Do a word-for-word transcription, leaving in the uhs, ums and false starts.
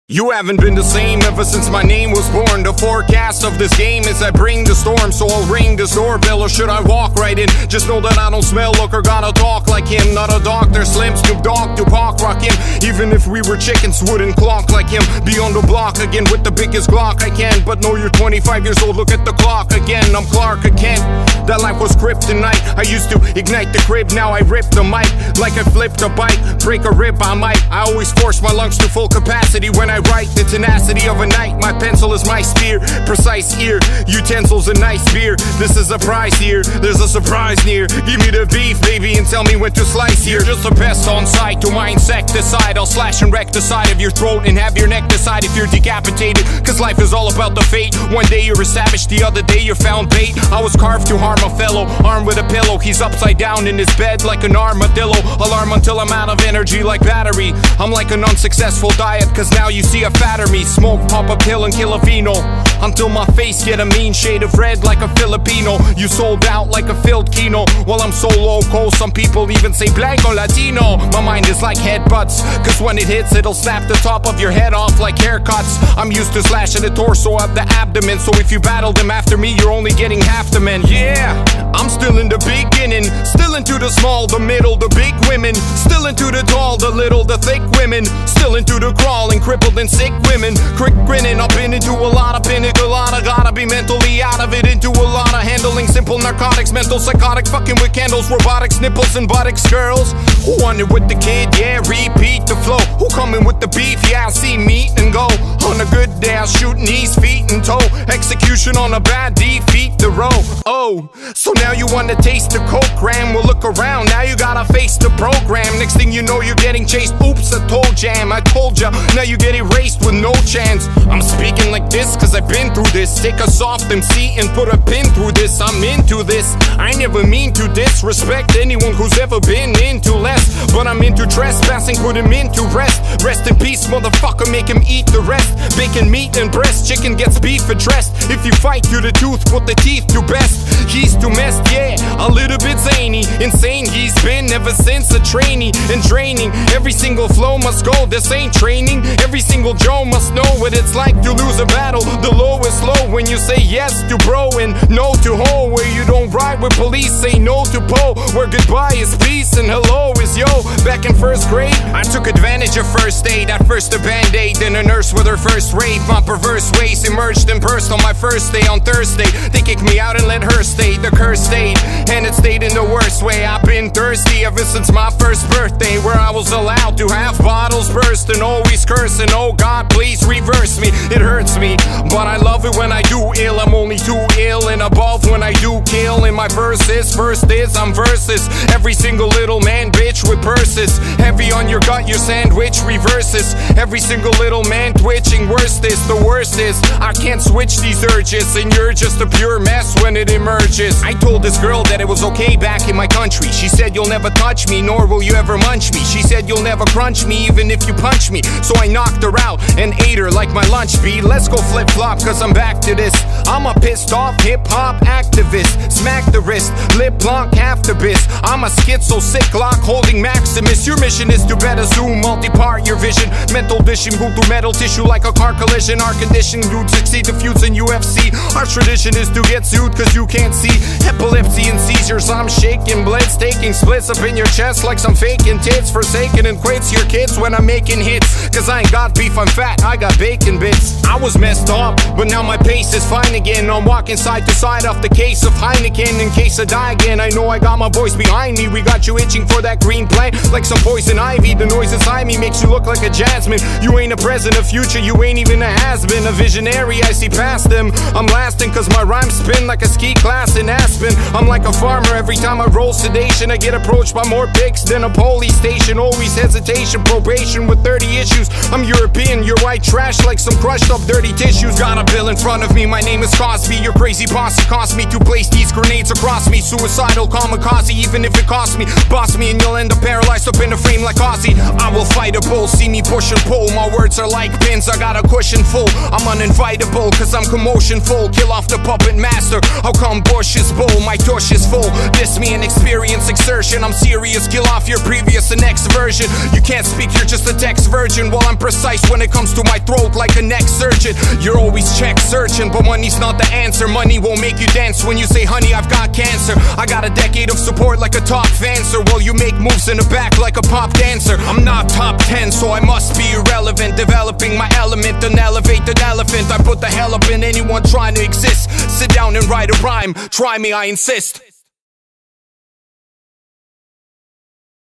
You haven't been the same ever since my name was born. The forecast of this game is I bring the storm. So I'll ring this doorbell, or should I walk right in? Just know that I don't smell, look, or gotta talk like him. Not a doctor, Slim, Snoop Dogg, Tupac, rock him. Even if we were chickens, wouldn't clock like him. Be on the block again with the biggest Glock I can. But no, you're twenty-five years old, look at the clock again. I'm Clark Kent. That life was kryptonite. I used to ignite the crib, now I rip the mic. Like I flipped a bike, break a rib, I might. I always force my lungs to full capacity when I write. The tenacity of a knight, my pencil is my spear. Precise ear, utensils and nice beer. This is a prize here, there's a surprise near. Give me the beef, baby, and tell me when to slice here. Just a pest on sight, to my insecticide. I'll slash and wreck the side of your throat and have your neck decide if you're decapitated. Cause life is all about the fate. One day you're a savage, the other day you're found bait. I was carved to harm a fellow, armed with a pillow. He's upside down in his bed like an armadillo. Alarm until I'm out of energy like battery. I'm like an unsuccessful diet, cause now you see a fatter me. Smoke, pop a pill and kill a vino until my face get a mean shade of red like a Filipino. You sold out like a filled kino. While I'm so loco, some people even say blanco Latino. My mind is like headbutts, cause when it hits it'll snap the top of your head off like haircuts. I'm used to slashing the torso of the abdomen, so if you battle them after me you're only getting half the men. Yeah, I'm still in the beginning, still into the small, the middle, the big women, still into the tall, the little, the thick women, still into the crawling, crippled and sick women. Quick grinning, I've been into a lot of pinnacle, I gotta be mentally out of it, into a lot of handling simple narcotics, mental psychotic, fucking with candles, robotics, nipples and buttocks. Girls who want it with the kid, yeah, repeat the flow. Who coming with the beef, yeah, I see meat and go. On a good day I shoot knees, feet and toe. Execution on a bad defeat the row. Oh, so now you wanna taste the coke gram? Well, look around, now you gotta face the program. Next thing you know you're getting chased. Oops, I told jam, I told ya. Now you get erased with no chance. I'm speaking like this cause I've been through this. Take a soft M C and put a pin through this. I'm into this, I never mean to disrespect anyone who's ever been into less. But I'm into trespassing, put him into rest. Rest in peace, motherfucker, make him eat the rest. Bacon, meat and breast, chicken gets beef addressed. If you fight to the tooth, put the teeth to best. He's too messed, yeah, a little bit zany. Insane he's been ever since a trainee. And draining, every single flow must go. This ain't training, every single Joe must know what it's like to lose a battle. The low is low when you say yes to bro and no to ho. Where you don't ride with police, say no to po. Where goodbye is peace and hello is yo. Back in first grade, I took advantage of first aid. At first a band-aid, then a nurse with her first rave. My perverse ways emerged and burst on my first day on Thursday. They kicked me out and let her stay. The curse stayed, and it stayed in the worst way. I've been thirsty ever since my first birthday, where I was allowed to have bottles burst and always cursing. Oh God, please reverse me. It hurts me, but I love it when I do ill. I'm only too ill and above when I do kill. In my verses, first is I'm versus every single little man bitch with purses. Heavy on your gut, your sandwich reverses. Every single little man twitching. Worst is, the worst is I can't switch these urges, and you're just a pure mess when it emerges. I told this girl that it was okay back in my country. She said you'll never touch me, nor will you ever munch me. She said you'll never crunch me even if you punch me. So I knocked her out and ate her like my lunch beat. Let's go flip-flop cause I'm back to this. I'm a pissed off hip-hop activist. Smack the wrist, lip blanc half the biz. I'm a schizo sick lock holding Maximus. Your mission is to better zoom, multi-part your vision. Mental vision, move through metal tissue like a car collision. Our condition, dude, succeed the feuds in U F C. Our tradition is to get sued cause you can't see. Epilepsy and seizures, I'm shaking blitz. Taking splits up in your chest like some faking tits. Forsaken and quits your kids when I'm making hits. Cause I ain't got beef, I'm fat, I got bacon bits. I was messed up, but now my pace is fine again. I'm walking side to side off the case of Heineken. In case I die again, I know I got my boys behind me. We got you itching for that green plant like some poison ivy. The noise inside me makes you look like a jasmine. You ain't a present, a future, you ain't even a has-been. A visionary, I see past them. I'm lasting cause my rhymes spin like a ski class in Aspen. I'm like a farmer, every time I roll sedation I get approached by more pigs than a police station. Always hesitation, probation with thirty issues. I'm European, you're white trash like some crushed up dirty tissues. Got a bill in front of me, my name is as Cosby. Your crazy posse cost me to place these grenades across me. Suicidal kamikaze, even if it costs me. Boss me and you'll end up paralyzed up in a frame like Ozzy. I will fight a bull, see me push and pull. My words are like pins, I got a cushion full. I'm uninvitable, cause I'm commotion full. Kill off the puppet master, how come Bush is bull? My tush is full, this me an experience exertion. I'm serious, kill off your previous and next version. You can't speak, you're just a text virgin. Well, I'm precise when it comes to my throat like a neck surgeon. You're always check searching, but money's not the answer. Money won't make you dance when you say, honey, I've got cancer. I got a decade of support like a top fancer. Well, you make moves in the back like a pop dancer. I'm not top ten, so I must be irrelevant. Developing my element, an elevated elephant. I put the hell up in anyone trying to exist. Sit down and write a rhyme, try me, I insist.